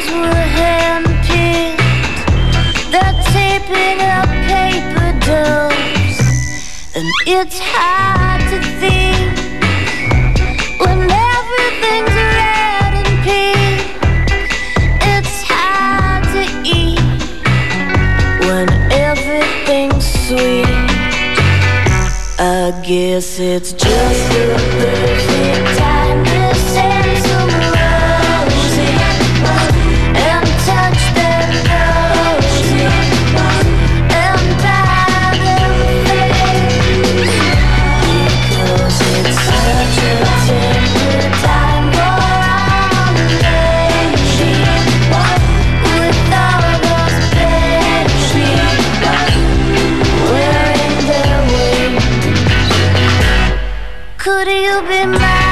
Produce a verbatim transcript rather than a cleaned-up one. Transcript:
flowers were hand-picked. They're taping up paper dolls, and it's hard to think when everything's red and pink. It's hard to eat when everything's sweet. I guess it's just the perfect time to send some roses and touch their noses and buy them things, because it's such a tender time for our lady with all those babies wearing their wings. Could you be mine?